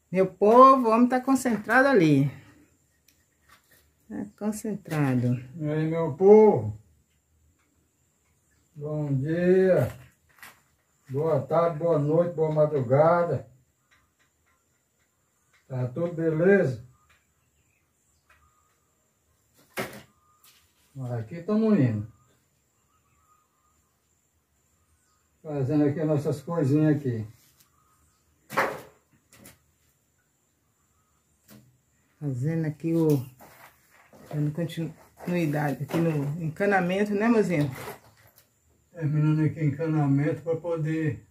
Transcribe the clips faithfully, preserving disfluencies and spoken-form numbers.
Meu povo, o homem tá concentrado ali. Tá concentrado. E aí, meu povo? Bom dia. Boa tarde, boa noite, boa madrugada. Tá tudo beleza? Aqui estamos indo. Fazendo aqui as nossas coisinhas aqui. Fazendo aqui o... dando continuidade aqui no encanamento, né, mozinho? Terminando aqui o encanamento para poder...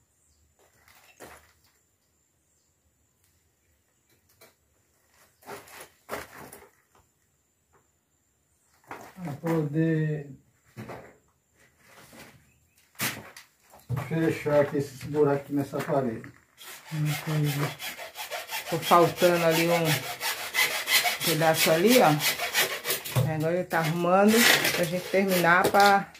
Para poder... fechar aqui esses buracos aqui nessa parede. Ficou faltando ali um pedaço ali, ó. Agora ele tá arrumando pra gente terminar pra,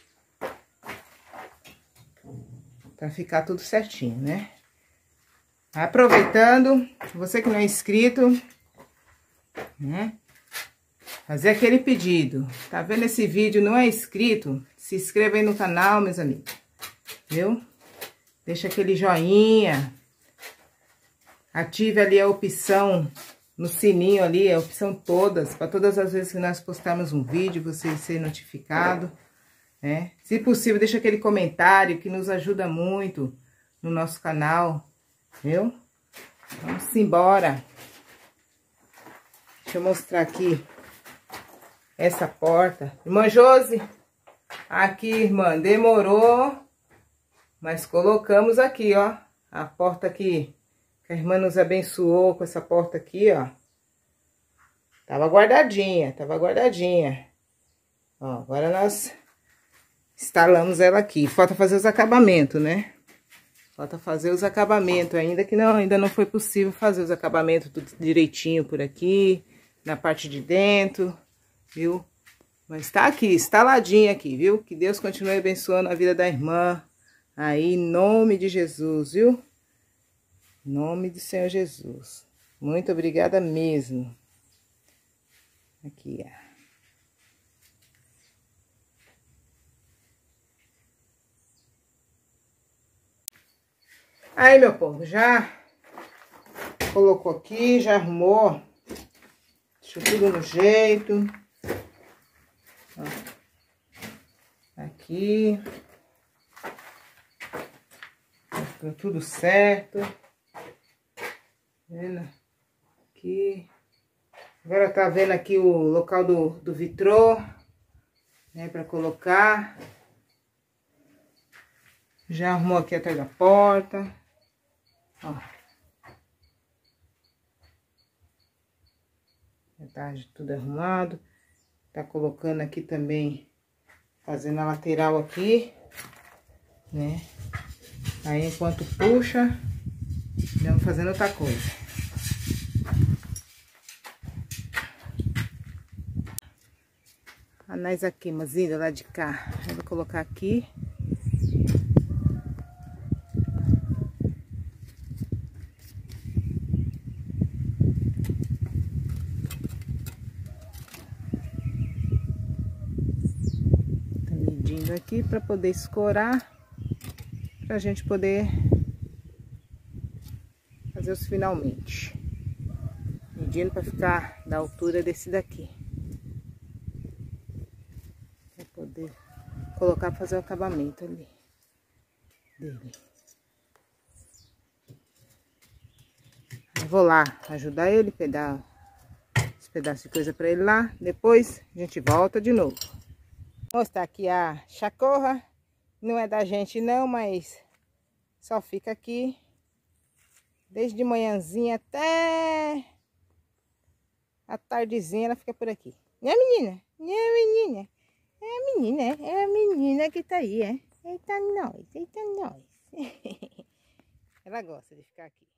pra ficar tudo certinho, né? Aproveitando, você que não é inscrito, né? Fazer aquele pedido. Tá vendo esse vídeo, não é inscrito? Se inscreva aí no canal, meus amigos. Viu? Deixa aquele joinha. Ative ali a opção no sininho ali, a opção todas, para todas as vezes que nós postarmos um vídeo, você ser notificado, né? Se possível, deixa aquele comentário que nos ajuda muito no nosso canal, viu? Vamos embora. Deixa eu mostrar aqui essa porta. Irmã Josi, aqui, irmã, demorou, mas colocamos aqui, ó, a porta aqui. A irmã nos abençoou com essa porta aqui, ó. Tava guardadinha, tava guardadinha. Ó, agora nós instalamos ela aqui. Falta fazer os acabamentos, né? Falta fazer os acabamentos ainda, que não, ainda não foi possível fazer os acabamentos tudo direitinho por aqui, na parte de dentro, viu? Mas tá aqui, instaladinha aqui, viu? Que Deus continue abençoando a vida da irmã. Aí, em nome de Jesus, viu? Em nome do Senhor Jesus. Muito obrigada mesmo. Aqui, ó. Aí, meu povo, já colocou aqui, já arrumou. Deixou tudo no jeito. Ó. Aqui. Ficou tudo certo. Vendo aqui. Agora tá vendo aqui o local do, do vitrô, né, pra colocar. Já arrumou aqui atrás da porta. Ó. Já tá tudo arrumado. Tá colocando aqui também, fazendo a lateral aqui, né. Aí enquanto puxa, vamos fazendo outra coisa. A nós aqui, mozinha, lá de cá. Eu vou colocar aqui. Tá medindo aqui para poder escorar. Pra gente poder fazer os finalmente. Medindo para ficar da altura desse daqui. Pra poder colocar para fazer o acabamento ali dele. Eu vou lá ajudar ele, pegar esse pedaço de coisa para ele lá. Depois a gente volta de novo. Vou mostrar aqui a chacorra. Não é da gente não, mas só fica aqui desde de manhãzinha até a tardezinha, ela fica por aqui. Né, menina? Né, menina? É a menina, é a menina que tá aí, é. Eita nós, eita nós. Ela gosta de ficar aqui.